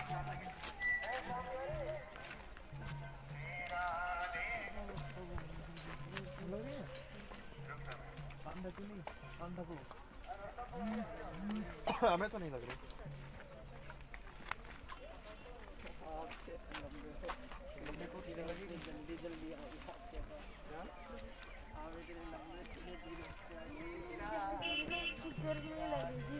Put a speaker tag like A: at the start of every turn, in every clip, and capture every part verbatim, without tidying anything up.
A: हमें तो नहीं लग रही।
B: जल्दी जल्दी गर्मी लगेगी।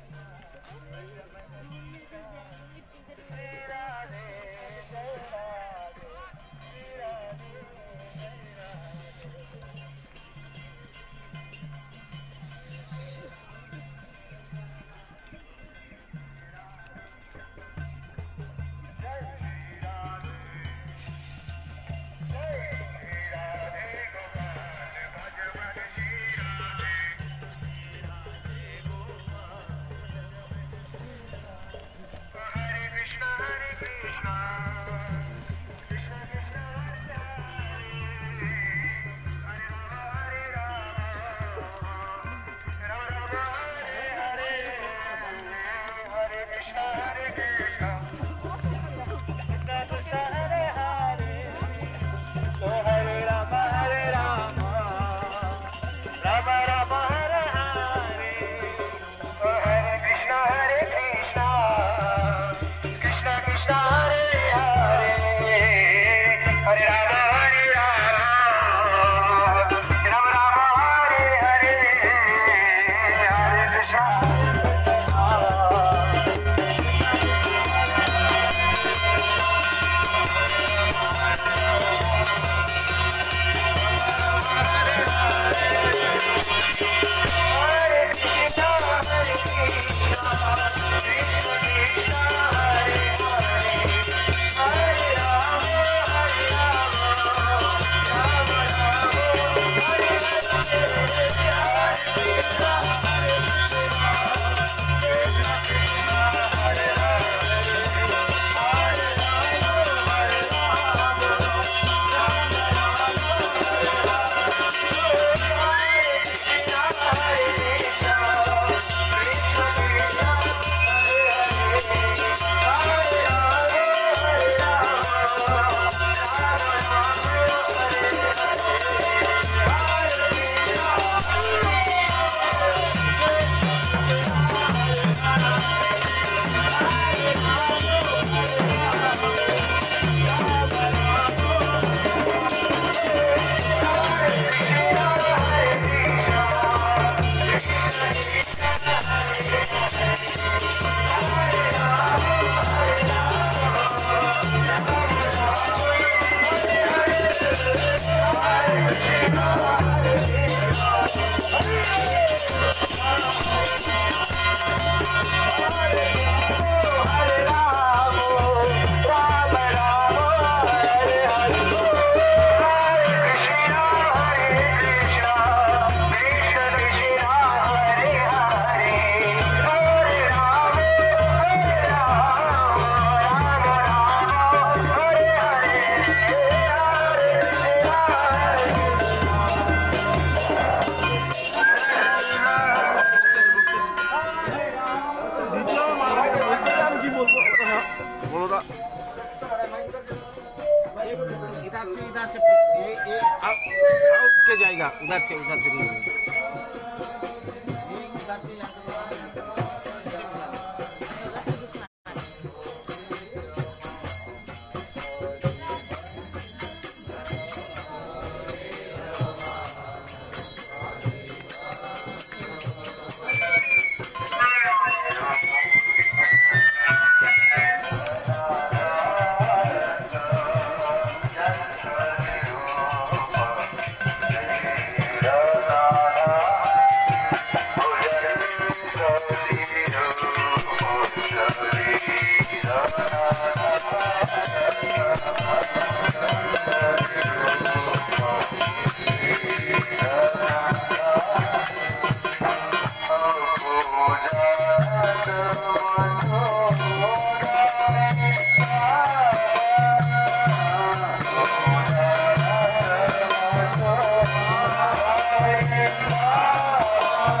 C: उधर से उधर से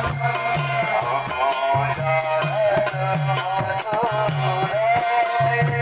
D: Oh,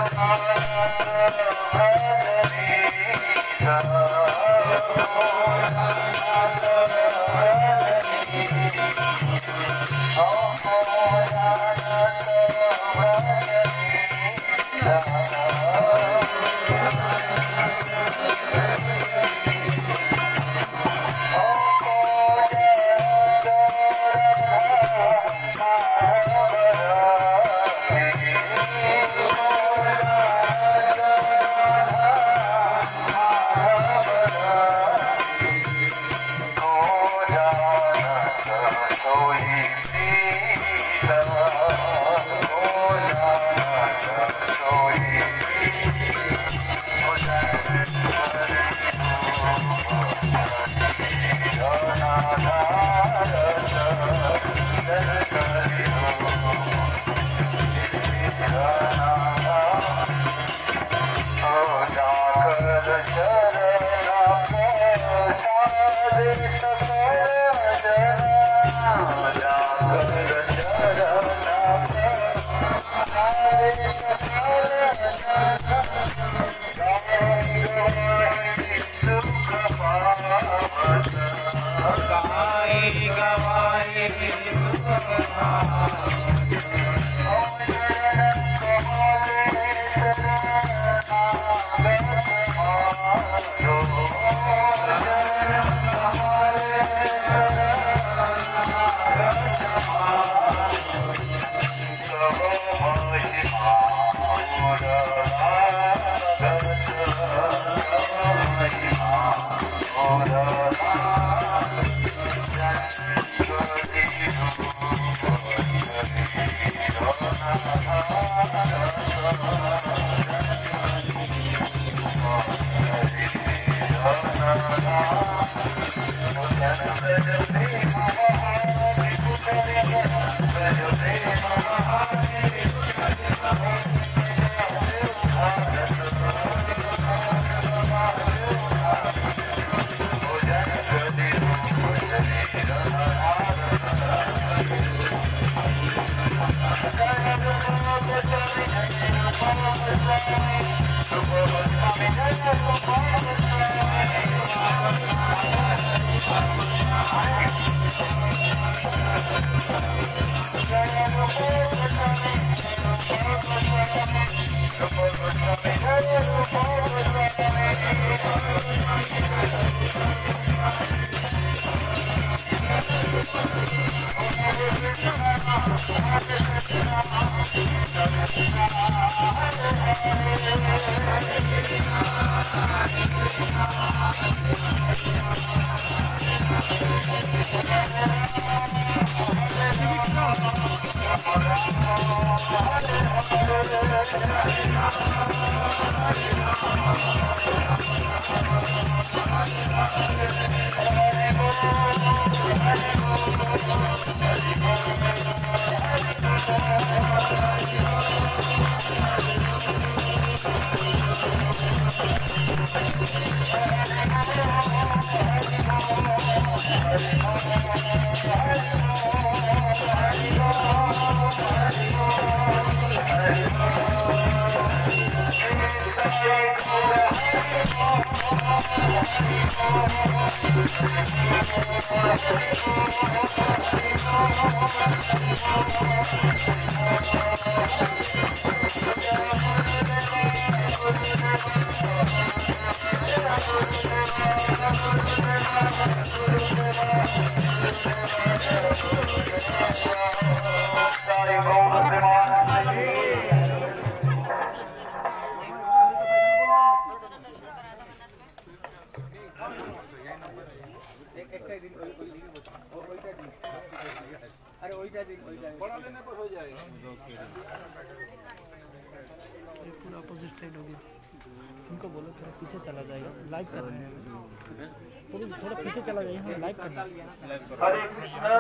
B: हरे कृष्णा।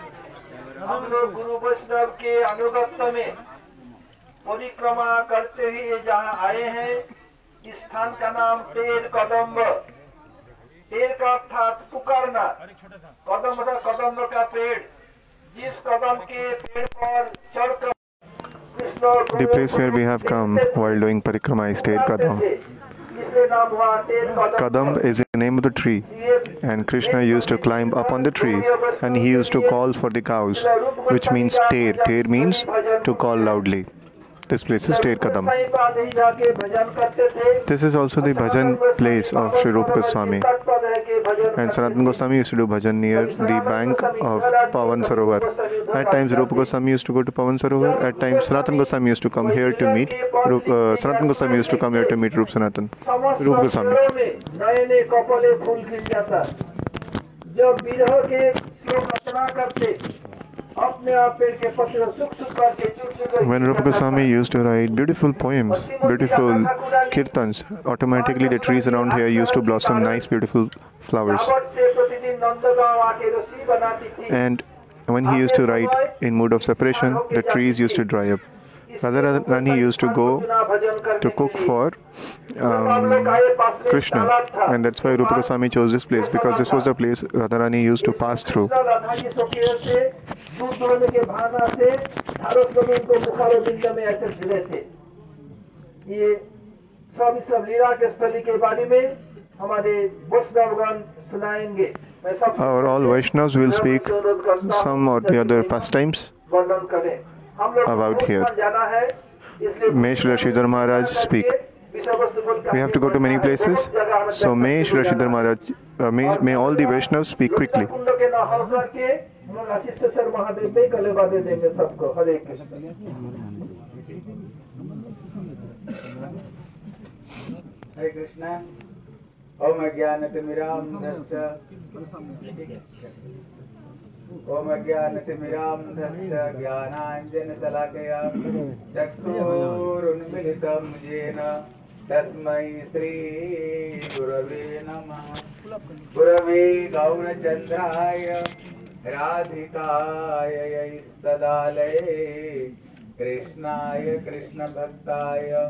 B: हम लोग गुरु वैष्णव के अनुगत्य में परिक्रमा करते हुए जहाँ आए हैं, इस स्थान का नाम टेर कदम्ब। टेर का अर्थात पुकारना, कदम का कदम्ब का पेड़। जिस कदम के पेड़ पर चढ़कर
A: The place where we have come while doing parikrama is Ter Kadam. Kadam is the name of the tree, and Krishna used to climb up on the tree and he used to call for the cows, which means Ter. Ter means to call loudly. This place is Ter Kadam. This is also the bhajan place of Sri Rupa Goswami. And Sanatana Goswami used to do bhajan near the bank of Pavan Sarovar. At times Rupa Goswami used to go to Pavan Sarovar. At times Sanatana Goswami used to come here to meet Rup, uh, Sanatana Goswami used to come here to meet Rup Sanatan. Rupa Goswami. When Rupa Goswami used to write beautiful poems, beautiful kirtans, automatically the trees around here used to blossom nice beautiful flowers. And when he used to write in mood of separation, the trees used to dry up. Radharani used to go to cook for um, Krishna, and that's why Rupa Goswami chose this place, because this was the place Radharani used to pass through. Our all Vaishnavas will speak some or the other pastimes about here. May Srila Sridhar Maharaj speak. We have to go to many places, so may Srila Sridhar Maharaj, uh, may, may all the Vaishnavas speak quickly.
D: Hare Krishna. Om Ajnanatimirandhasya Om Ajnanatimirandhasya Jnananjanasalakaya Chakshurunmilitam Jena Tasmai Sri Gurave Namaha Gurave Gaurachandraya Radhikaya Istadalaya Krishnaya Krishna Bhaktaya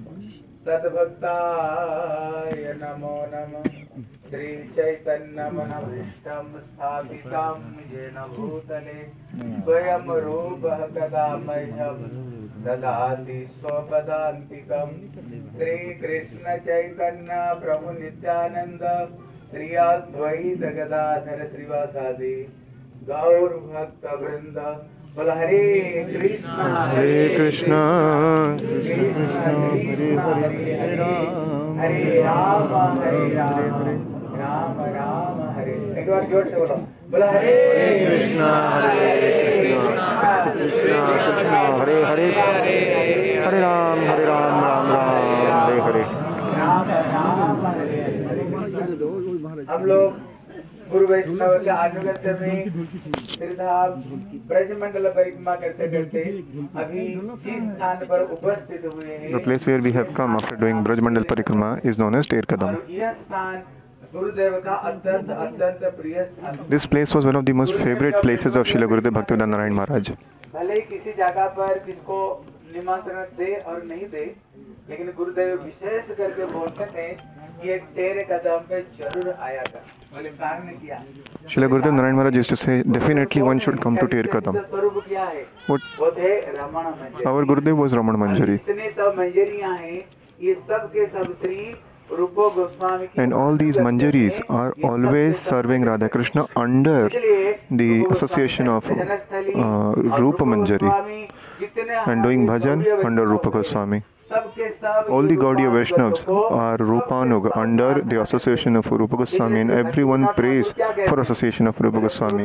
D: Sadbhaktaya Namo Namo Sri Chaitanya Manavishtam Sthapitam Jena Bhutale Swayam Rupah Kadamayam Dadati Swapadantikam Sri Krishna Chaitanya Prabhu Nityananda Sri Advaita Gadadhar Srivasadi Gaur Bhakta Vrinda Hare Krishna
A: Hare Krishna Krishna Krishna Hare Hare Hare Ram
D: Hare Rama Hare Rama Rama Rama Hare. एक बार जोर से बोलो. बोला हरे
A: Krishna Hare Krishna Krishna Krishna Hare Hare Hare Ram Hare Ram Ram Ram Hare Hare.
D: Ram Ram Hare Hare. हम लोग गुरु वैष्णव के अनुगत्य में तीर्थधाम ब्रजमंडल परिक्रमा करते करते अभी जिस स्थान पर उपस्थित हुए हैं,
A: The place where we have come after doing Brajmandal Parikrama is known as Ter Kadam.
D: यह स्थान गुरुदेव का अत्यंत अत्यंत प्रिय स्थान.
A: This place was one of the most favorite places of Srila Gurudev Bhaktivedanta Narayan Maharaj.
D: भले ही किसी जगह पर किसको निमंत्रण दे और नहीं दे, लेकिन गुरुदेव विशेष करके बोलते थे कि एक तेरे कदम पे जरूर आया कर. बोले कारण क्या?
A: Srila Gurudev Narayan Maharaj used to say, definitely one should come to Ter Kadam.
D: स्वरूप क्या है?
A: What?
D: वो थे रमण मंजरी.
A: Our Gurudev was Raman Manjari.
D: इतने सब मंजरियां हैं, ये सब के सब श्री रूप गोस्वामी की.
A: And all these Manjaris are always serving Radha Krishna under the association of uh, Rupa Manjari and doing bhajan under Rupa Goswami. All the Gaudiya Vaishnavas are Rupanug under the association of Rupa Goswami, and everyone prays for association of Rupa Goswami.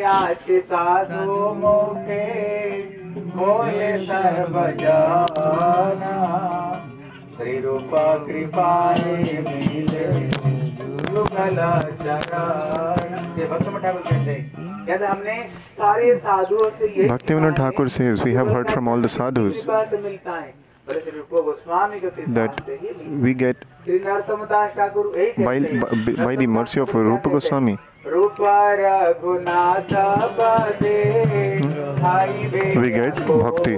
A: Bhaktivinoda Thakur says, we have heard from all the sadhus that we get by, by, by the mercy of Rupa Goswami, we get bhakti.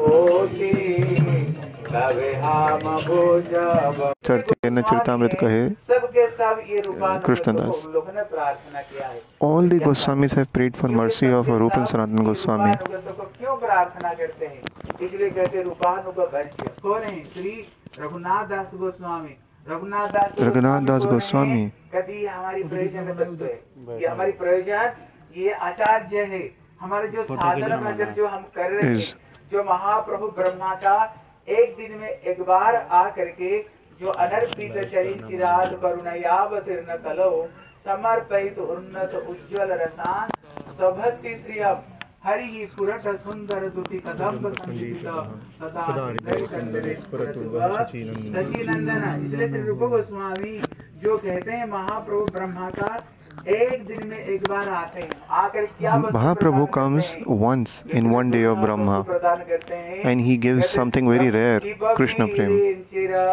A: Chaitanya Charitamrita kahe Krishnadas. All the Goswamis have prayed for mercy of Rupa and Sanatana Goswami.
D: इसलिए कहते रूपानुग भज्य। कौन है? श्री रघुनाथ दास गोस्वामी। रघुनाथ दास
A: रघुनाथ दास गोस्वामी
D: कहती ये हमारी प्रयोजन तत्व है, ये हमारी प्रयोजन, ये आचार्य है। हमारे जो साधन भजन जो हम कर रहे हैं, जो महाप्रभु ब्रह्मा का एक दिन में एक बार आ करके जो अनर्पित चरित चिराग करुणयावतीर्ण कलो समर्पित उन्नत उज्ज्वल रसान सभक्ति श्री हरि ही पुरट सुंदर दुति कदम्ब संगीत सदा हृदय कंदरे सचिनंदन। इसलिए श्री रूप गोस्वामी जो कहते हैं महाप्रभु ब्रह्मा का एक दिन में एक बार आते हैं, आकर क्या
A: Mahaprabhu comes once in one day of Brahma and he gives something very rare, Krishna Prem.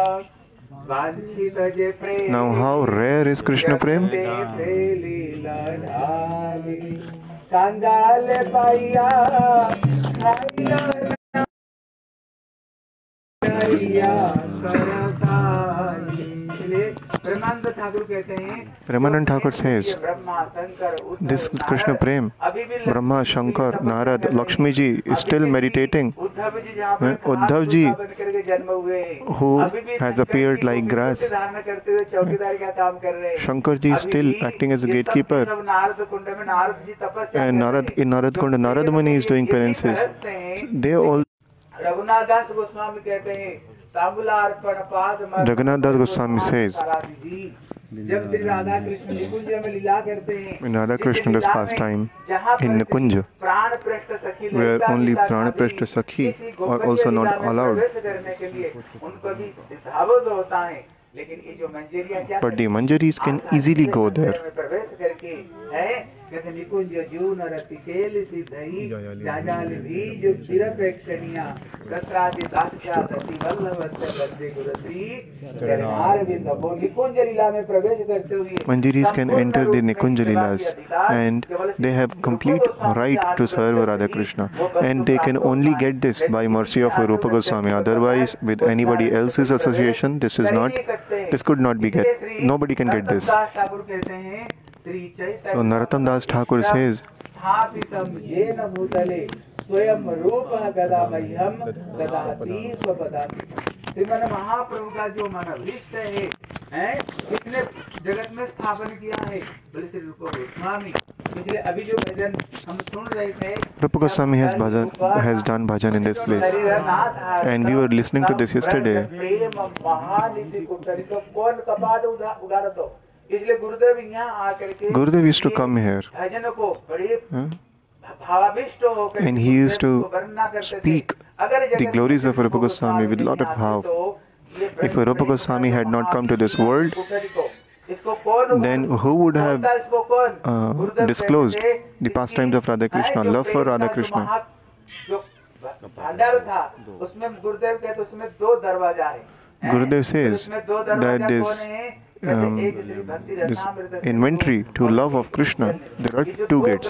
A: Now how rare is Krishna Prem? Premanand Thakur says, this Krishna Prem, Brahma, Shankar, Narad, Lakshmi ji is still meditating. Uddhav ji, who has appeared like grass. Shankar ji is still acting as a gatekeeper. And Narad, in Narad Kunda, Narad Muni is doing penances. They all
D: Raghunath दास गोस्वामी कहते हैं तांबुलार्पण पाद
A: Raghunath Das Goswami says,
D: जब श्री राधा कृष्ण निकुंज में लीला करते हैं,
A: when Radha Krishna does pastime in Nikunja, where only Pranaprashta Sakhi are also not allowed, but the Manjaris can easily go there. Manjaris can enter the Nikunja Leelas and they have complete right to serve Radha Krishna, and they can only get this by mercy of Rupa Goswami. Otherwise, with anybody else's association, this is not, this could not be get. Nobody can get this. So Narottam Das Thakur says,
D: श्रीमन महाप्रभु का जो मनोभीष्ट है, हैं, किसने जगत में स्थापन किया है? बोले श्री रूप गोस्वामी। इसलिए अभी जो भजन हम सुन रहे थे,
A: Rupa Goswami has bhajan, has done bhajan in this place, and we were listening to this yesterday. Gurudev used to come here, huh? and he used to speak the glories of Rupa Goswami with a lot of bhav. If Rupa Goswami had not come to this world, then who would have uh, disclosed the pastimes of Radha Krishna, love for Radha Krishna? Gurudev says that this Um, this inventory to love of Krishna, there are two gates.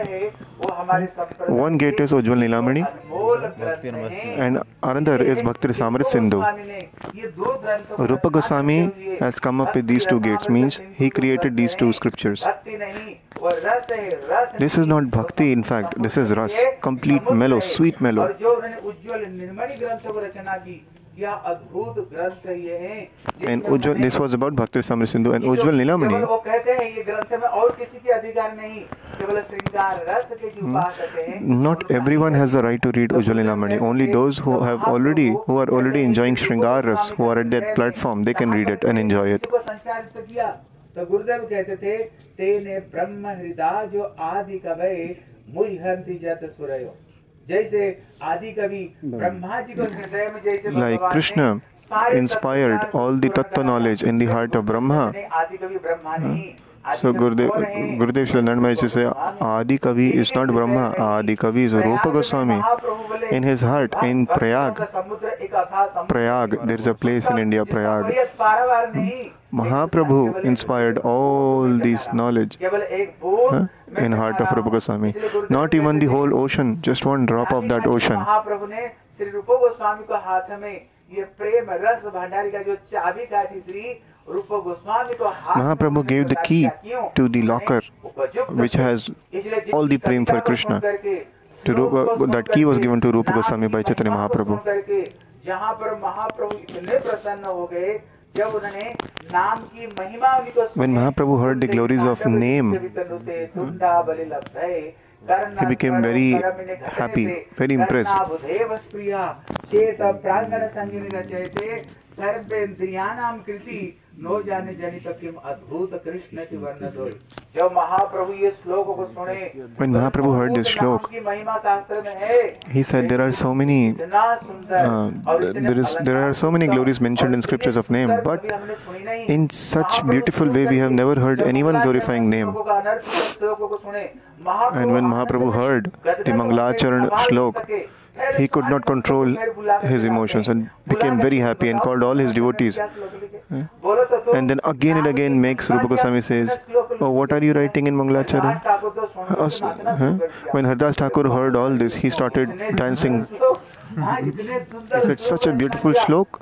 A: One gate is Ujjwal Nilamani and another is Bhakti Rasamrit Sindhu. Rupa Goswami has come up with these two gates, means he created these two scriptures. This is not bhakti, in fact, this is ras, complete mellow, sweet mellow. And Ujjwal, this was about Bhakti Rasamrit Sindhu and Ujjwal Nilamani. Not everyone has the right to read Ujjwal Nilamani. Only those who have already, who are already enjoying Shringar Ras, who are at that platform, they can read it and enjoy it.
D: तो गुरुदेव कहते थे तेने ब्रह्म हृदय जो आदि कवि मुह्यंति जत सुरयो, जैसे आदि कवि ब्रह्मा जी को हृदय में जैसे
A: like Krishna inspired all the tattva knowledge in the heart of Brahma.
D: आदि कवि ब्रह्मा नहीं.
A: So Gurudev, Gurudev Shri Maharaj say Adi Kavi is not Brahma, Adi Kavi is Rupa Goswami. In his heart, in Prayag, Prayag, there is a place in India, Prayag. Mahaprabhu inspired all this knowledge huh, in heart of Rupa Goswami. Not even the whole ocean, just one drop of that ocean. Mahaprabhu gave the key to the locker which has all the prem for Krishna. to Rupa, that key was given to Rupa Goswami by Chaitanya Mahaprabhu.
D: जहाँ पर महाप्रभु इतने प्रसन्न हो गए जब उन्होंने नाम की महिमा उनको
A: When Mahaprabhu heard the glories of name, he became very happy, very impressed.
D: नो जाने जनित किम अद्भुत कृष्ण की वर्ण दो। जब महाप्रभु ये श्लोक को सुने,
A: When Mahaprabhu heard this shlok,
D: महिमा शास्त्र में है,
A: he said there are so many, uh, there is there are so many glories mentioned in scriptures of name, but in such beautiful way we have never heard anyone glorifying name. And when Mahaprabhu heard the Mangalacharan shlok, he could not control his emotions and became very happy and called all his devotees. And then again and again makes Rupa Goswami says, "Oh, what are you writing in Mangalacharan?" When Haridas Thakur heard all this, he started dancing. He said, "Such a beautiful shlok."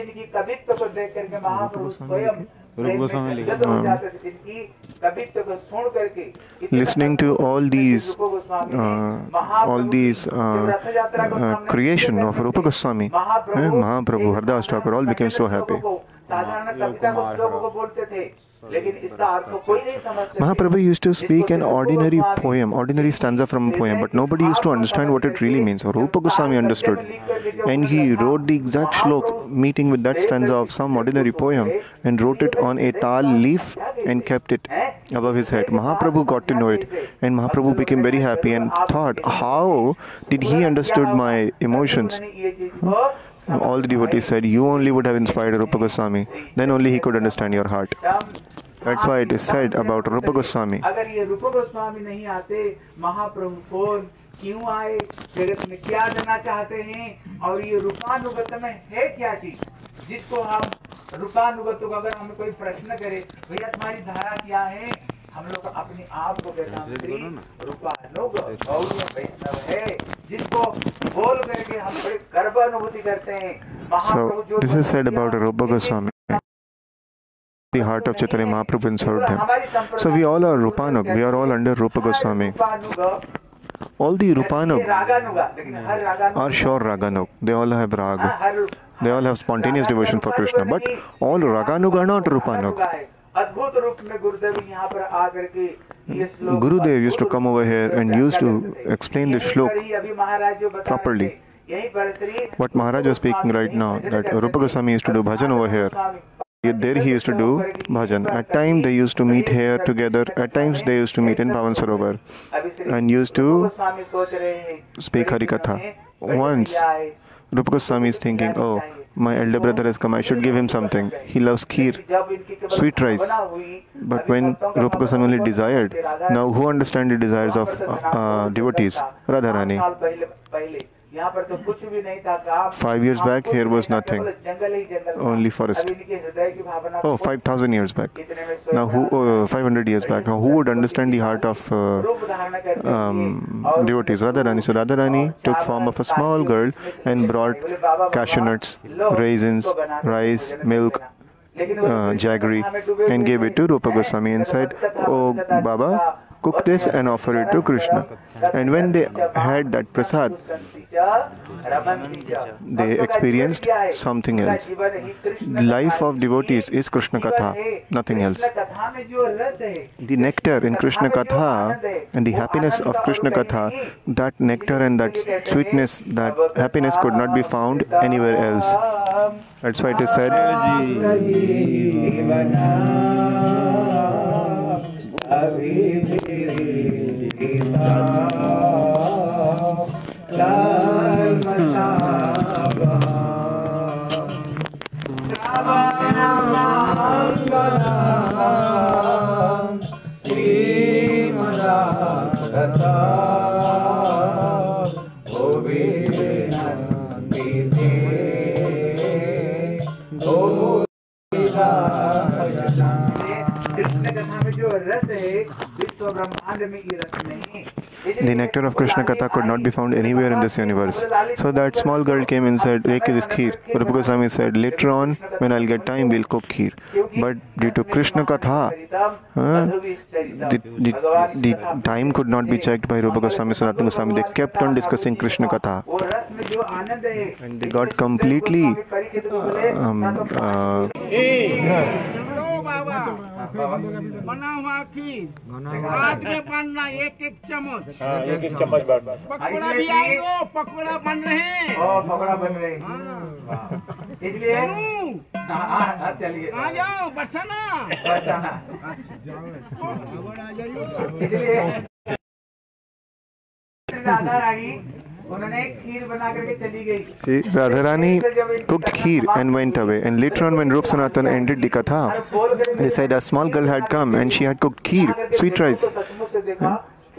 A: Listening to all these, uh, all these uh, uh, creation of Rupa Goswami, eh, Mahaprabhu, Haridas Thakur, all became so happy. Mahaprabhu used to speak an ordinary poem, ordinary stanza from a poem, but nobody used to understand what it really means. Rupa Goswami understood, and he wrote the exact shlok meeting with that stanza of some ordinary poem and wrote it on a tal leaf and kept it above his head. Mahaprabhu got to know it, and Mahaprabhu became very happy and thought, how did he understood my emotions? All the devotees said, you only would have inspired Rupa Goswami, then only he could understand your heart. That's why it is said about Rupa Goswami.
D: क्यों आए, जगत में क्या देना चाहते हैं, और ये रूपानुगत में है क्या चीज जिसको हम रूपानुगत को अगर हमें कोई प्रश्न करे, भैया तुम्हारी धारा क्या है, हम लोग अपने आप को रूपानुग गौड़ वैष्णव है जिसको बोल करके हम बड़े गर्व अनुभूति करते हैं।
A: So this is said about Rupa Goswami. The heart of Chaitanya Mahaprabhu served him. So we all are Rupanug. We are all under Rupa Goswami. All the Rupanug are sure Raganug. They all have Rag. They all have spontaneous devotion for Krishna. But all Raganug are not Rupanug. Gurudev used to come over here and used to explain the shlok properly. What Maharaj was speaking right now, that Rupa Goswami used to do bhajan over here. There he used to do bhajan. At times they used to meet here together. At times they used to meet in Pavan Sarovar and used to speak Harikatha. Once Rupa Goswami is thinking, oh, my elder brother has come, I should give him something. He loves kheer, sweet rice. But when Rupa Goswami only desired, now who understands the desires of uh, devotees? Radharani. Five years back, here was nothing, only forest. Oh, five thousand years back. Now, who? Uh, five hundred years back. Now, who would understand the heart of uh, um, devotees? Radharani. So, Radharani took form of a small girl and brought cashew nuts, raisins, rice, milk, uh, jaggery, and gave it to Rupa Goswami and said, "Oh, Baba, cook this and offer it to Krishna." And when they had that prasad, they experienced something else. The life of devotees is Krishna Katha, nothing else. The nectar in Krishna Katha and the happiness of Krishna Katha, that nectar and that sweetness, that happiness could not be found anywhere else. That's why it is said, the nectar of Krishna Katha could not be found anywhere in this universe. So that small girl came and said, "Reke this kheer." Rupa Goswami said, "Later on, when I'll get time, we'll cook kheer." But due to Krishna Katha, uh, the, the, the time could not be checked by Rupa Goswami, Sanatana Goswami. They kept on discussing Krishna Katha. And they got completely uh, um, uh,
C: बना हुआ खीर हाथ में बनना एक एक चम्मच
E: एक एक चम्मच बैठना
C: पकौड़ा भी आए हो पकौड़ा बन रहे हैं
D: ओ पकौड़ा बन रहे हैं इसलिए हाँ चलिए
C: आ जाओ बरसाना
D: बरसाना इसलिए राधा रानी उन्होंने खीर बना करके चली गई.
A: See, Radharani cooked kheer and went away. And later on, when Rup Sanatan ended the katha, they said a small girl had come and she had cooked kheer, sweet rice. Hmm?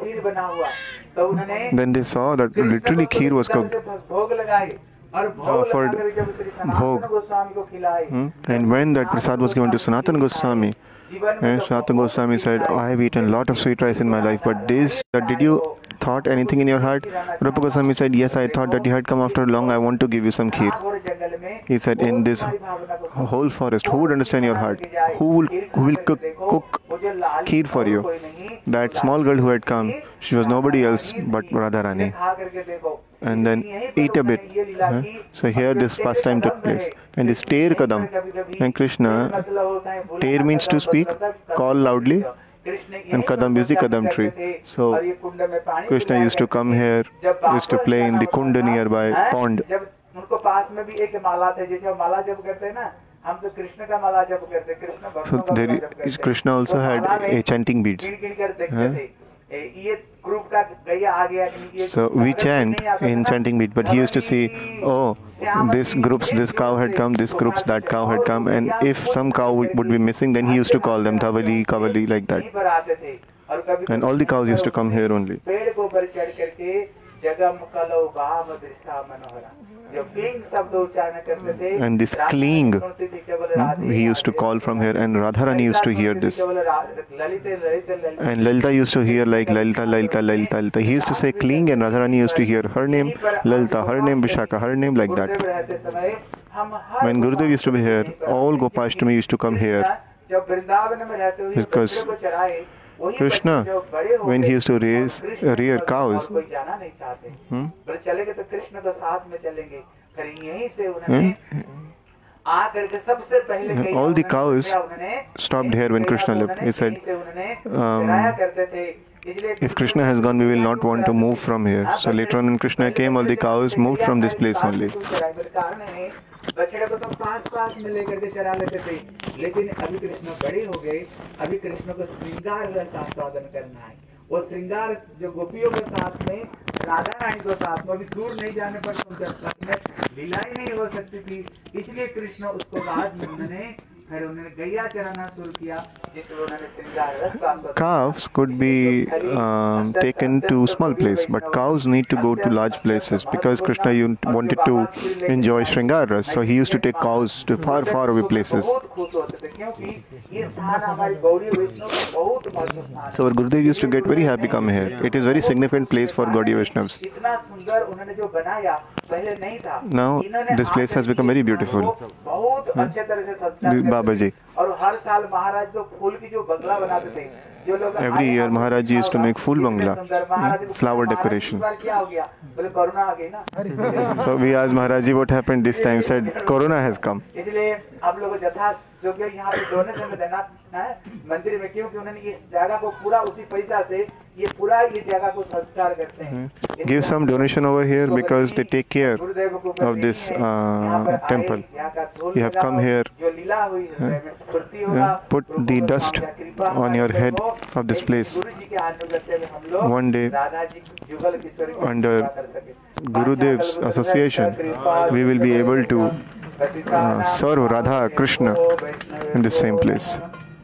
A: Then they saw that literally kheer was cooked. Offered bhog. Hmm? And when that prasad was given to Sanatana Goswami, and Sanatana Goswami said, "I have eaten a lot of sweet rice in my life, but this, that did you thought anything in your heart?" Rupa Goswami said, "Yes, I thought that you had come after long. I want to give you some kheer." He said, "In this whole forest, who would understand your heart? Who will, who will cook, cook kheer for you?" That small girl who had come, she was nobody else but Radharani. And then eat a bit. Huh? So here this pastime took place. And this Ter Kadam. And Krishna, Ter means to speak, call loudly. And Kadam is the Kadam tree. So Krishna used to come here, used to play in the Kunda nearby pond. So there is, Krishna also had a chanting beads. Huh? So we chant in chanting beat, but he used to see, oh, this groups, this cow had come, this groups, that cow had come, and if some cow would be missing, then he used to call them Thavali, Kavali, like that. And all the cows used to come here only. And this cling, hmm, he used to call from here, and Radharani used to hear this. And Lalita used to hear like Lalita, Lalita, Lalita, Lalita. He used to say cling, and Radharani used to hear her name, Lalita, her name, Vishaka, her name, like that. When Gurudev used to be here, all Gopashtami used to come here. Because Krishna, when he used to raise, uh, rear cows, hmm? Hmm? all the cows stopped here when Krishna left. He said, um, if Krishna has gone, we will not want to move from here. So later on when Krishna came, all the cows moved from this place only. बछड़े को तो पास पास में लेकर के चरा लेते थे, लेकिन अभी कृष्ण बड़े हो गए, अभी कृष्ण को श्रृंगार रस आस्वादन करना है. वो श्रृंगार जो गोपियों के साथ में, राधा रानी के साथ में, अभी दूर नहीं जाने पर उनके साथ में लीलाएं नहीं हो सकती थी, इसलिए कृष्ण उसको बाद में उन्होंने फिर उन्होंने गैया चराना शुरू किया, जिसमें उन्होंने श्रृंगार रस आस्वादन. Calves could be um, taken to small place, but cows need to go to large places because Krishna wanted to enjoy Shringar Ras, so he used to take cows to far, far away places. So our Gurudev used to get very happy come here. It is very significant place for Gaudiya Vaishnavas. Now this place has become very beautiful. Hmm? Babaji. Every year Maharaj used to make full bangla, hmm? flower decoration. So we asked Maharaj what happened this time. Said Corona has come. Hmm. Give some donation over here because they take care of this uh, temple. You have come here. Uh, uh, put the dust on your head of this place. One day, under Gurudev's association, we will be able to uh, serve Radha Krishna in the same place.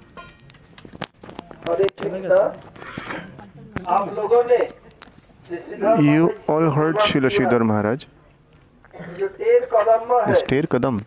A: You all heard Srila Sridhar Maharaj. This Ter Kadam.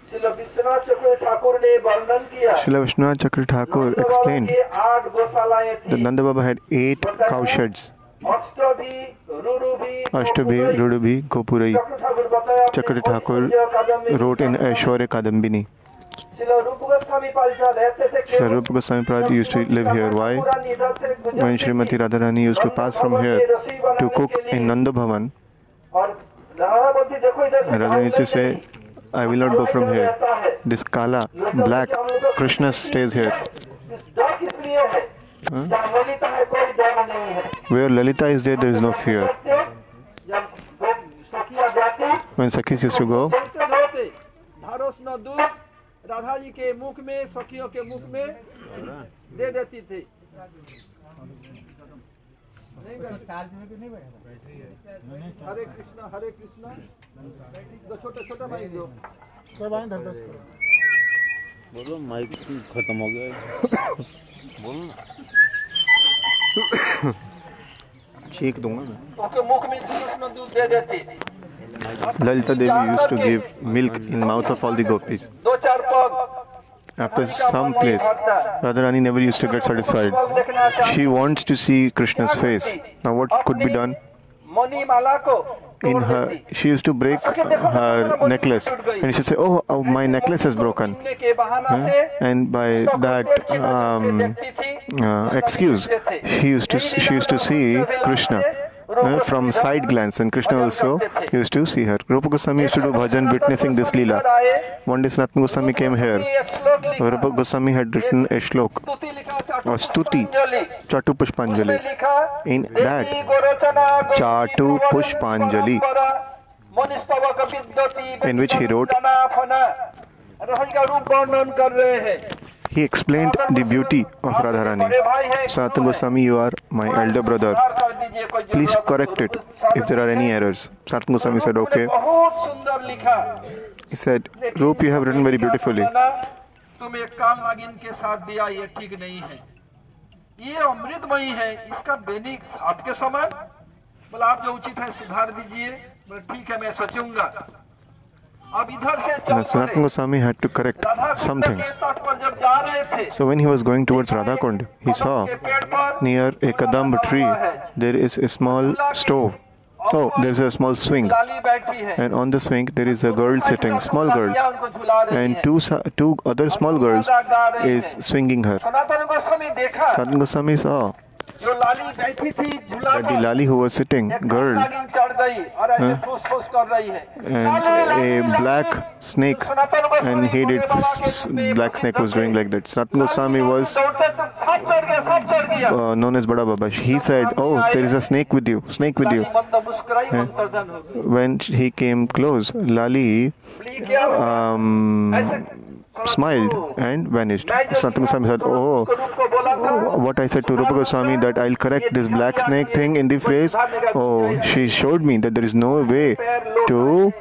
B: Srila Vishwanath चक्र ठाकुर ने वर्णन किया
A: Srila Vishwanath Chakra Thakur
B: नंद बाबा
A: explained
B: के आठ गौशालाएं
A: that
B: थी
A: Nanda Baba had eight cow sheds.
B: अष्टभी रुरुभी
A: Ashtabhi, Rudabhi, Gopurai.
B: चक्र ठाकुर बताया
A: Chakra Thakur wrote in Aishwarya Kadambini.
B: Srila रूप गोस्वामी पाल जहाँ रहते थे
A: Srila Rupa Goswami Prabhupada used to live here. Why? When Srimati Radharani used to pass from here to cook in Nanda Bhavan,
B: और राधा बोलती देखो इधर से
A: Radharani used to say, I will not go from here. This Kala, black, Krishna stays here.
B: डर किस लिए है जहाँ ललिता है कोई डर नहीं है
A: Where Lalita is there, there is no fear.
B: जब वो सखियाँ जाती
A: When Sakhis used to go,
C: धोते धोते धारोस न दूध राधा जी के मुख में सखियों के मुख में दे देती थी। हरे कृष्णा हरे कृष्णा दो छोटा छोटा भाई दो
E: बोलो माइक खत्म हो गया बोलो ना
A: cheek दूंगा मैं.
B: उनके मुख में कृष्ण दूध दे देती
A: Lalita Devi used to give milk in mouth of all the gopis.
B: दो चार पग
A: After some place, Radharani never used to get satisfied. She wants to see Krishna's face. Now what could be done?
B: मणि माला को
A: In her, she used to break her necklace, and she said, "Oh, oh my necklace is broken."
B: के बहाना से
A: And by that um, uh, excuse, she used to she used to see Krishna uh, from side glance, and Krishna also used to see her. Rupa Goswami used to do bhajan witnessing this leela. One day Sanatana Goswami came here. Rupa Goswami had written a shlok or stuti, Chatu Pushpanjali. In that, Chatu Pushpanjali, in which he wrote, he explained the beauty of Radharani. Sanatana Goswami, you are my elder brother. Please correct it if there are any errors. Sanatana Goswami said, okay. He said, Roop, you have written very beautifully.
B: तुम एक काम नागिन के साथ दिया ये ठीक नहीं है ये अमृतमयी है इसका बेनिक आपके समान बोला आप जो उचित है सुधार दीजिए बोला ठीक है मैं सोचूंगा अब इधर से चल
A: Sanatana Goswami had to correct something.
B: तट पर जब जा रहे थे
A: So when he was going towards Radhakund, he saw near a kadamba tree, there is a small stove. Oh, there's a small swing.
B: लाली बैठी है
A: And on the swing, there is a girl sitting, small girl.
B: उनको झुला रही
A: And
B: है
A: two, sa- two other small girls is swinging her.
B: Sanatan Goswami देखा
A: Sanatana Goswami saw
B: जो लाली बैठी थी झूला
A: that the lali who was sitting, girl,
B: नागिन चढ़ गई और ऐसे फूस फूस कर रही है
A: and a black snake, and he did, black snake was doing like that. Sanatana Goswami was
B: दौड़ते तो सब चढ़ गया सब चढ़ गया
A: uh, known as Bada Baba. He said, oh, there is a snake with you, snake with you.
B: मतलब मुस्कुराई मंत्रधन हो गई
A: When he came close, Lali
B: बोली क्या
A: um, smiled and vanished. Sanatana Goswami said, oh,
B: रूप को बोला था
A: what I said to Rupa Goswami that I'll correct this black snake thing in the phrase. Oh, she showed me that there is no way to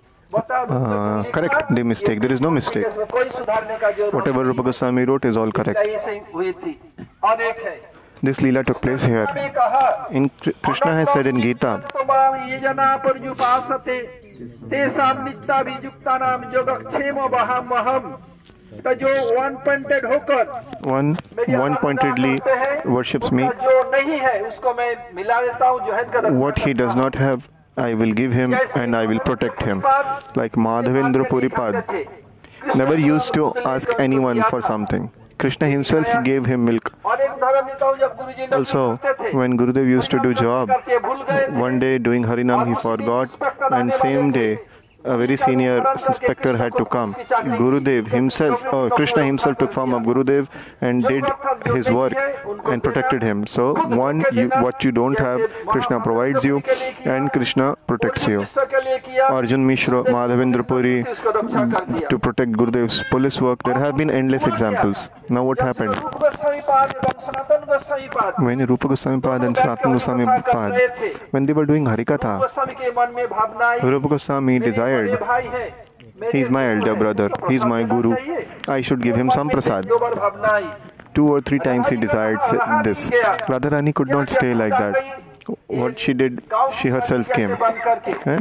A: uh, correct the mistake. There is no mistake.
B: कोई सुधारने का जरूरत
A: Whatever Rupa Goswami wrote is all correct.
B: नहीं ऐसे हुई थी अनेक है
A: This Leela took place here.
B: मैं कहा
A: In Krishna has said in Gita,
B: तो माम ये जना पर युपासते तेसाम नित्ता विजुक्ता नाम योगक्षेम वहम वहम तो जो वन पॉइंटेड होकर
A: one one pointedly worships me.
B: जो नहीं है उसको मैं मिला देता हूँ जो है कर
A: What he does not have, I will give him and I will protect him. Like Madhavendra Puripad never used to ask anyone for something. Krishna himself gave him milk.
B: और एक उदाहरण देता हूँ जब गुरुजी ने
A: Also, when Gurudev used to do job,
B: करके भूल गए थे
A: one day doing Harinam he forgot, and same day a very senior inspector had to come. Gurudev himself, or Krishna himself took form of Gurudev and did his work and protected him. So one, you, what you don't have, Krishna provides you and Krishna protects you.
B: विश्व के लिए किया
A: Arjun Mishra, Madhavendra Puri,
B: उसको रक्षा कर दिया
A: to protect Gurudev's police work, there have been endless examples. Now what happened?
B: रूप गोस्वामी पाद एवं सनातन गोस्वामी पाद
A: When Rupa Goswami Pad and Sanatana Goswami Pad, when they were doing Harikatha,
B: Goswami के मन में भावना आई
A: Rupa Goswami
B: बड़े
A: desired,
B: भाई है मेरे
A: he is my elder brother, he is my guru, I should give him some prasad.
B: दो बार भावना आई
A: Two or three times he desired this. Radharani could not stay like that. What she did, she herself came.
B: बंद करके
A: Eh?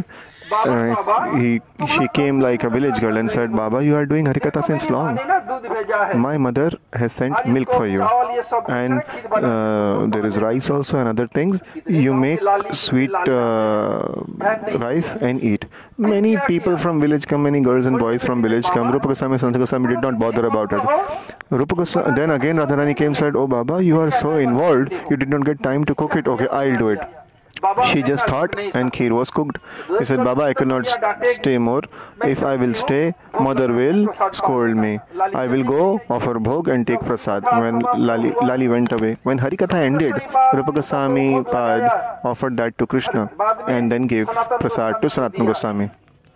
A: uh, he she came like a village girl and said, Baba, you are doing Harikatha since long. My mother has sent milk for you, and uh, there is rice also and other things. You make sweet uh, rice and eat. Many people from village come, many girls and boys from village come. Rupa Goswami and Sanatana Goswami did not bother about it. Rupa Goswami, then again Radharani came and said, oh Baba, you are so involved, you did not get time to cook it. Okay, I'll do it. She just thought and kheer was cooked. He said, Baba, I cannot stay more. If I will stay, mother will scold me. I will go offer bhog and take prasad. When Lali, Lali went away, when Harikatha ended, Rupa Goswami Pad offered that to Krishna and then gave prasad to Sanatana Goswami.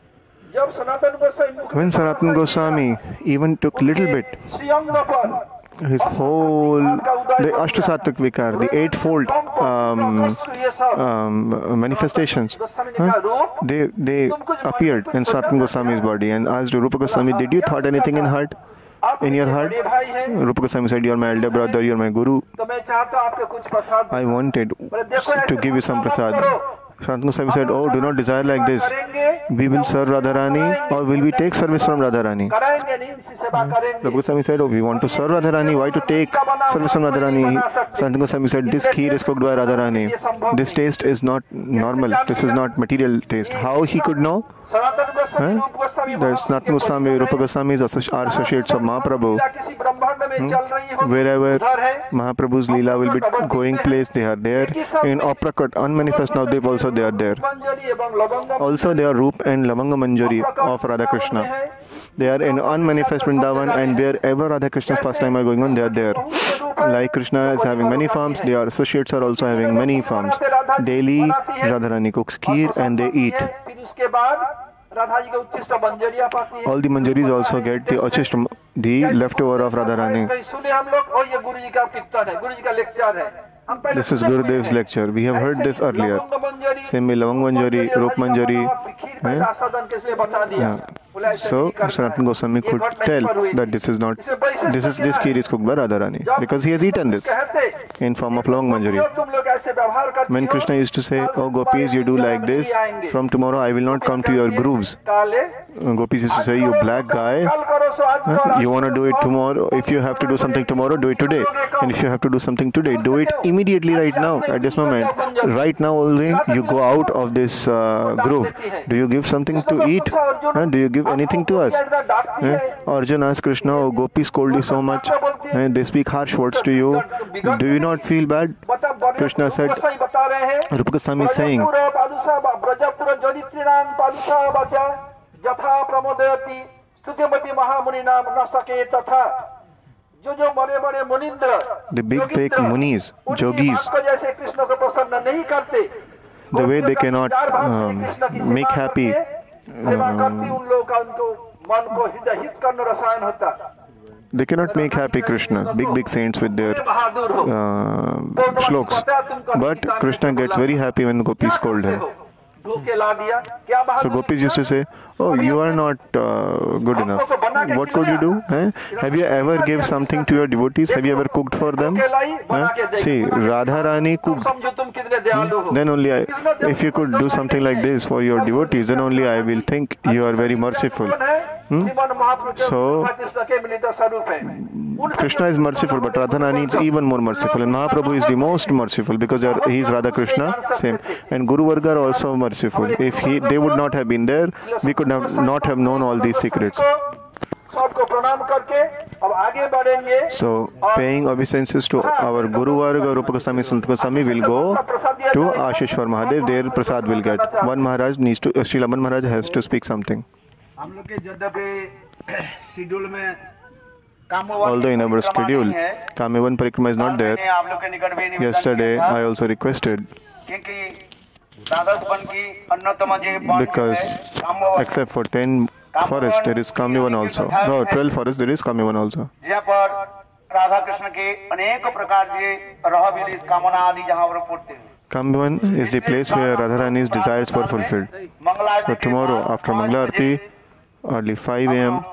A: When Sanatana Goswami even took little bit, his whole, the Ashtasattvic Vikar, the eightfold um, um, manifestations, huh? they they appeared in Sanatana Goswami's body and asked Rupa Goswami, did you thought anything in heart? In your heart? Rupa Goswami said, you are my elder brother, you are my guru. I wanted to give you some prasad. Sanatana Goswami said, oh, do not desire like this. We will serve Radharani or will we take service from Radharani? Rupa Goswami said, oh, we want to serve Radharani. Why to take service from Radharani? Sanatana Goswami said, this kheer is cooked by Radharani. This taste is not normal. This is not material taste. How he could know? Huh? There's Sanatana Goswami, Rupa Goswami are associates of Mahaprabhu. Hmm? Wherever Mahaprabhu's Leela will be going place, they are there. In Aprakat, unmanifest Navdev also they are there. Also they are Roop and Lavanga Manjari of Radha Krishna. They are in unmanifest Vrindavan, and wherever Radha Krishna's pastime are going on, they are there. Like Krishna is having many farms, their associates are also having many farms. Daily Radharani cooks kheer and they eat. All the manjaris also get the achishta, the leftover of Radharani. This is Gurudev's lecture. We have heard this earlier. Same way Lavang Manjari, Roop Manjari. Eh? Yeah. So Sanatana Goswami could tell that this is not, this is this kheer is cooked by Radharani because he has eaten this in form of Lavang Manjari. When Krishna used to say, oh Gopis, you do like this, from tomorrow I will not come to your grooves. Gopis used to say, you black guy, huh? You want to do it tomorrow. If you have to do something tomorrow, do it today. And if you have to do something today, do it immediately right now, at this moment. Right now only you go out of this uh, groove. Do you give something to eat? Huh? Do you give anything to us? Eh? Arjuna asked Krishna, oh, Gopis scold you so much. Eh? They speak harsh words to you. Do you not feel bad? Krishna said, Rupa Goswami is saying, the big big munis, yogis, the way they cannot um, make happy um, they cannot make happy Krishna, big big saints with their uh, shloks, but Krishna gets very happy when the gopis scold him. So Gopis used to say, oh, you are not uh, good enough. What could you do? Eh? Have you ever gave something to your devotees? Have you ever cooked for them? Eh? See, Radharani cooked. Hmm? Then only I, if you could do something like this for your devotees, then only I will think you are very merciful. Hmm? So, Krishna is merciful, but Radharani is even more merciful. And Mahaprabhu is the most merciful because he is Radha Krishna, same. And Guru Varga are also merciful. If he, they would not have been there, we could have not have known all these secrets. So, paying obeisances to our Guru Varga, Rupa Goswami, Sanatana Goswami will go to Ashishwar Mahadev. There Prasad will get. One Maharaj needs to, uh, Sri Laman Maharaj has to speak something. Although in our schedule, Kamyavan Parikrama is not there, yesterday I also requested, because except for ten forests, there is Kamyavan also. No, twelve forests, there is Kamyavan also. Kamyavan is the place where Radharani's desires were fulfilled. So tomorrow, after Mangala Arati, early five A M,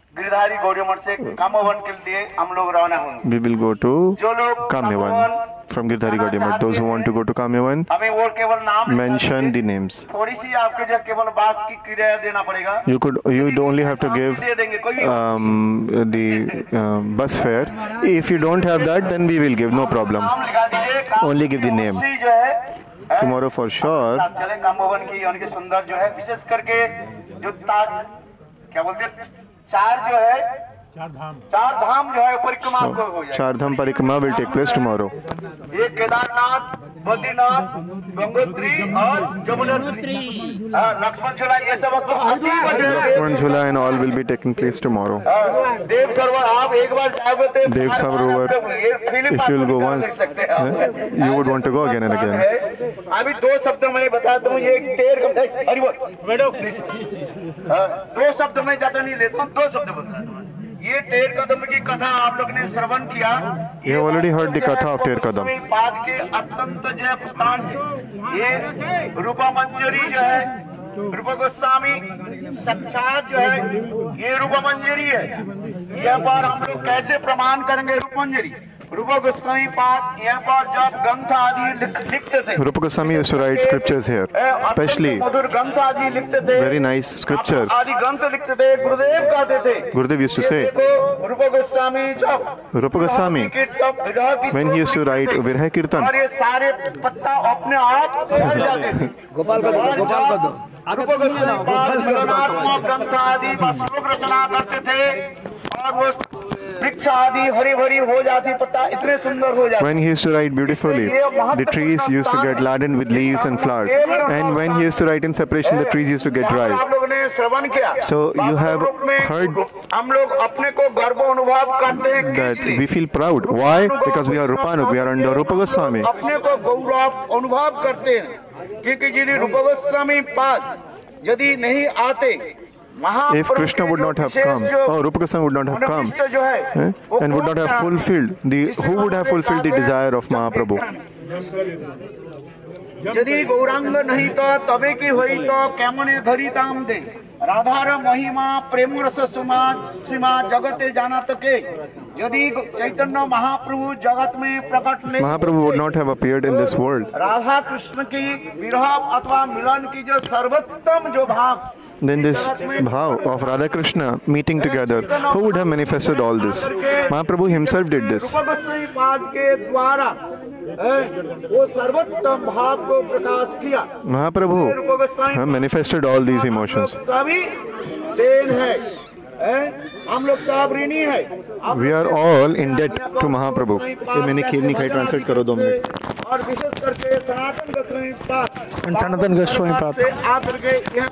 A: we will go to Kamyavan from Girdhari Gaudiya Math. Those who want to go to Kamyavan,
B: हमें वो केवल नाम लिखना
A: mention
B: है।
A: the names.
B: थोड़ी सी आपके जो केवल बास की किराया देना पड़ेगा।
A: You could, you would only have to give
B: दे देंगे कोई भी।
A: um, the uh, bus fare. If you don't have that, then we will give, no problem.
B: नाम लिखा दीजिए। काम
A: Only give the name.
B: उसी जो है
A: Tomorrow for sure.
B: साथ चले काम भवन की उनके सुंदर जो है विशेष करके जो ताज क्या बोलते हैं चार जो है चार धाम चार धाम जो है परिक्रमा को हो जाए।
A: Char Dham Parikrama will take place tomorrow.
B: एक केदारनाथ, बद्रीनाथ, गंगोत्री और जमुनोत्री, हाँ, लक्ष्मण झूला ये सब
A: Lakshman Jhula and all will be taking place tomorrow.
B: देव सरोवर आप एक बार जाओगे तो
A: Dev Sarovar, if you will go once, eh, you would want to go again and again.
B: अभी दो शब्द मैं बताता हूँ ये टेर हरि बोल दो शब्द मैं ज्यादा नहीं लेता हूँ दो शब्द बताता हूँ। ये टेर कदम की कथा आप लोग ने श्रवण किया।
A: You have already heard the katha of Ter Kadam.
B: पाद के अत्यंत जय प्रस्थान है। ये रूपा मंजरी जो है रूपा गोस्वामी साक्षात जो है ये रूपा मंजरी है। यह बार हम लोग कैसे प्रमाण करेंगे रूप मंजरी रूपा गोस्वामी पाद यहाँ पर जब ग्रंथ आदि लिखते थे।
A: Rupa Goswami used to write scriptures here, especially
B: मधुर ग्रंथ आदि लिखते थे।
A: very nice scriptures.
B: आदि ग्रंथ लिखते थे गुरुदेव कहते थे।
A: Gurudev used to say,
B: रूपा गोस्वामी जब
A: Rupa Goswami, when he used to write Virha Kirtan,
B: और ये सारे पत्ता अपने आप झड़ जाते थे। गोपाल का दो, गोपाल का दो। रूपा गोस्वामी पाद मिलनात्मक ग्रंथ आदि का श्लोक रचना करते थे और वो वृक्ष आदि हरी भरी हो जाती पत्ता इतने सुंदर हो जाते।
A: when he used to write beautifully, the trees used to get laden with leaves and flowers. And when he used to write in separation, the trees used to get dry.
B: आप लोगों ने श्रवण किया।
A: So you have heard
B: हम लोग अपने को गर्व अनुभव करते हैं
A: that we feel proud. Why? Because we are Rupanuk, we are under Rupa Goswami.
B: अपने को गौरव अनुभव करते हैं क्योंकि यदि रूपा गोस्वामी पाद यदि नहीं आते
A: If Krishna would not have come, or Rupa Goswami would not have come, eh, and would not have fulfilled the, who would have fulfilled the desire of Mahaprabhu?
B: यदि गौरांग नहीं तो तबे की हुई तो कैमने धरी ताम दे राधार महिमा प्रेम रस सुमा सीमा जगते जाना तके यदि चैतन्य महाप्रभु जगत में प्रकट नहीं
A: Mahaprabhu would not have appeared in this world.
B: Radha Krishna की विरह अथवा मिलन की जो सर्वोत्तम जो भाव
A: Then this bhav of Radha Krishna meeting together, who would have manifested all this? Mahaprabhu himself did this.
B: रूपा गोस्वामी पाद के द्वारा वो सर्वोत्तम भाव को प्रकाश किया।
A: Mahaprabhu have manifested all these emotions.
B: सभी देन है हम लोग सब ऋणी है।
A: We are all in debt to Mahaprabhu. ये मैंने खीर नहीं खाई, ट्रांसलेट करो दो मिनट।
B: और विशेष करके सनातन गोस्वामी पाद
F: And Sanatan Goswami Path
B: आकर के यहाँ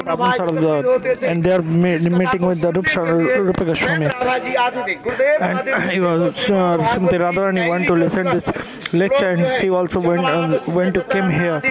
B: पर
F: and they are meeting with the Rupa, Rupa Goswami.
B: Radha ji आते थे गुरुदेव
F: And he was uh, Srimati Radharani went to listen this lecture, and she also went uh, went to came here.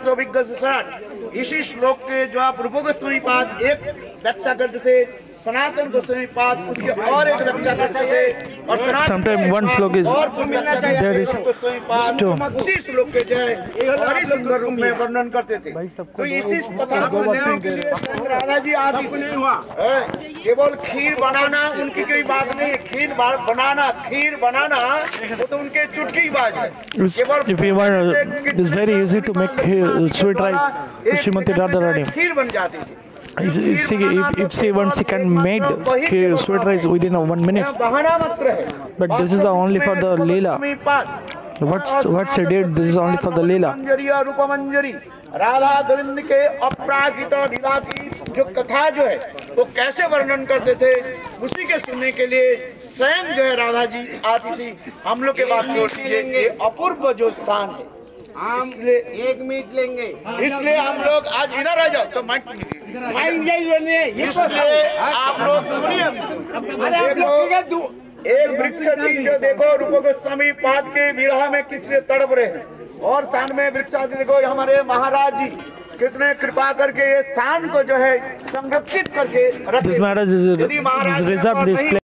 B: इसी श्लोक के जो आप रूपा गोस्वामी पाद एक व्याख्या करते थे सनातन गोस्वामी पाद उसके और एक व्याख्या करते थे और
F: Sometimes one slok is there is two.
B: उसी श्लोक के जो है बड़ी सुंदर रूप में वर्णन करते थे। तो इसी पता को लेने के लिए राधा जी आदि नहीं हुआ केवल खीर बनाना उनकी कोई बात नहीं। खीर बनाना खीर बनाना वो तो उनके चुटकी बाज है।
F: If you want, uh, it's very easy to make uh, sweet rice. Srimati Radharani.
B: खीर बन जाती थी।
F: If if, if she wants, she can make sweet rice within a one minute. But this is only for the Leela. What's what she did? This is only for the Leela.
B: रूपा मंजरी राधा गोविंद के अपराजित लीला की जो कथा जो है वो कैसे वर्णन करते थे उसी के सुनने के लिए स्वयं जो है राधा जी आती थी। हम लोग के बात छोड़ दीजिए ये अपूर्व जो स्थान है हम एक मिनट लेंगे इसलिए हम लोग आज इधर आ जाओ तो माइक इसलिए आप लोग सुनिए एक वृक्ष थी जो देखो रूपा गोस्वामी पाद के विरह में किससे तड़प रहे हैं और स्थान में वृक्ष आदि देखो हमारे महाराज जी कितने कृपा करके ये स्थान को जो है संरक्षित करके रखे।
F: This Maharaj is reserved this place.